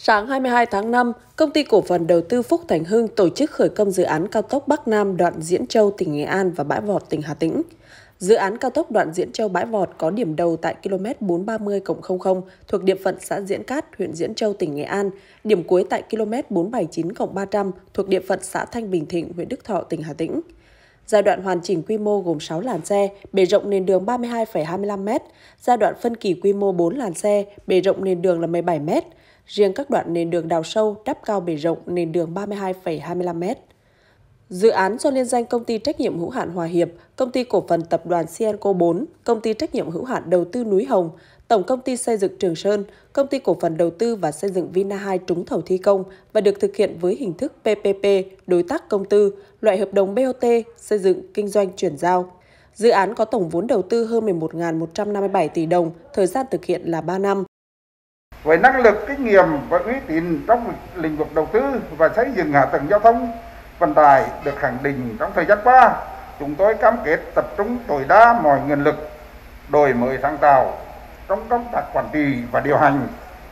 Sáng 22 tháng 5, Công ty Cổ phần Đầu tư Phúc Thành Hưng tổ chức khởi công dự án cao tốc Bắc Nam đoạn Diễn Châu, tỉnh Nghệ An và Bãi Vọt, tỉnh Hà Tĩnh. Dự án cao tốc đoạn Diễn Châu - Bãi Vọt có điểm đầu tại km 430+00 thuộc địa phận xã Diễn Cát, huyện Diễn Châu, tỉnh Nghệ An, điểm cuối tại km 479+300 thuộc địa phận xã Thanh Bình Thịnh, huyện Đức Thọ, tỉnh Hà Tĩnh. Giai đoạn hoàn chỉnh quy mô gồm 6 làn xe, bề rộng nền đường 32,25 m, giai đoạn phân kỳ quy mô 4 làn xe, bề rộng nền đường là 17 m. Riêng các đoạn nền đường đào sâu, đắp cao bề rộng nền đường 32,25 m. Dự án do liên danh Công ty trách nhiệm hữu hạn Hòa Hiệp, Công ty Cổ phần Tập đoàn Sienco 4, Công ty trách nhiệm hữu hạn Đầu tư Núi Hồng, Tổng Công ty Xây dựng Trường Sơn, Công ty Cổ phần Đầu tư và Xây dựng Vina 2 trúng thầu thi công và được thực hiện với hình thức PPP, đối tác công tư, loại hợp đồng BOT, xây dựng, kinh doanh, chuyển giao. Dự án có tổng vốn đầu tư hơn 11.157 tỷ đồng, thời gian thực hiện là 3 năm. Với năng lực, kinh nghiệm và uy tín trong lĩnh vực đầu tư và xây dựng hạ tầng giao thông vận tải được khẳng định trong thời gian qua, chúng tôi cam kết tập trung tối đa mọi nguồn lực, đổi mới sáng tạo trong công tác quản trị và điều hành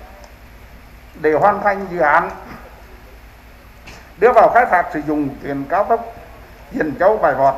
để hoàn thành dự án, đưa vào khai thác sử dụng tuyến cao tốc Diễn Châu - Bãi Vọt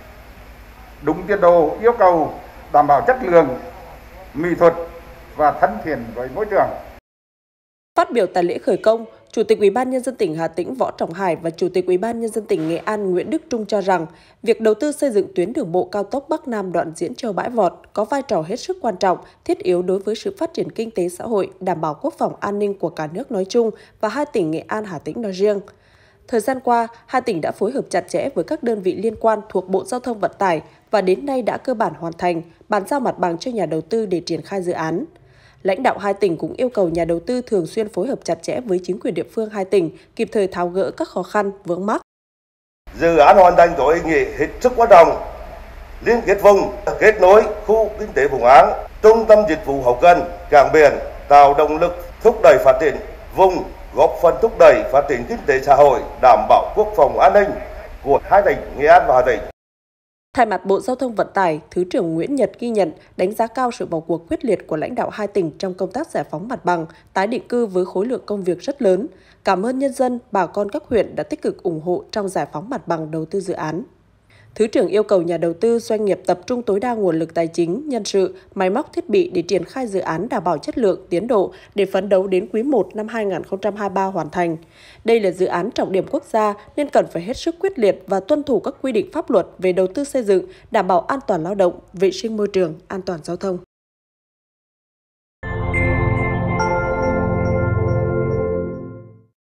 đúng tiến độ yêu cầu, đảm bảo chất lượng, mỹ thuật và thân thiện với môi trường. Phát biểu tại lễ khởi công, Chủ tịch Ủy ban Nhân dân tỉnh Hà Tĩnh Võ Trọng Hải và Chủ tịch Ủy ban Nhân dân tỉnh Nghệ An Nguyễn Đức Trung cho rằng, việc đầu tư xây dựng tuyến đường bộ cao tốc Bắc Nam đoạn Diễn Châu - Bãi Vọt có vai trò hết sức quan trọng, thiết yếu đối với sự phát triển kinh tế xã hội, đảm bảo quốc phòng an ninh của cả nước nói chung và hai tỉnh Nghệ An, Hà Tĩnh nói riêng. Thời gian qua, hai tỉnh đã phối hợp chặt chẽ với các đơn vị liên quan thuộc Bộ Giao thông Vận tải và đến nay đã cơ bản hoàn thành, bàn giao mặt bằng cho nhà đầu tư để triển khai dự án. Lãnh đạo hai tỉnh cũng yêu cầu nhà đầu tư thường xuyên phối hợp chặt chẽ với chính quyền địa phương hai tỉnh, kịp thời tháo gỡ các khó khăn, vướng mắc. Dự án hoàn thành có ý nghĩa hết sức quan trọng, liên kết vùng, kết nối khu kinh tế Vũng Áng, trung tâm dịch vụ hậu cần, cảng biển, tạo động lực thúc đẩy phát triển vùng, góp phần thúc đẩy phát triển kinh tế xã hội, đảm bảo quốc phòng an ninh của hai tỉnh Nghệ An và Hà Tĩnh. Thay mặt Bộ Giao thông Vận tải, Thứ trưởng Nguyễn Nhật ghi nhận, đánh giá cao sự vào cuộc quyết liệt của lãnh đạo hai tỉnh trong công tác giải phóng mặt bằng, tái định cư với khối lượng công việc rất lớn. Cảm ơn nhân dân, bà con các huyện đã tích cực ủng hộ trong giải phóng mặt bằng đầu tư dự án. Thứ trưởng yêu cầu nhà đầu tư doanh nghiệp tập trung tối đa nguồn lực tài chính, nhân sự, máy móc thiết bị để triển khai dự án đảm bảo chất lượng, tiến độ để phấn đấu đến quý 1 năm 2023 hoàn thành. Đây là dự án trọng điểm quốc gia nên cần phải hết sức quyết liệt và tuân thủ các quy định pháp luật về đầu tư xây dựng, đảm bảo an toàn lao động, vệ sinh môi trường, an toàn giao thông.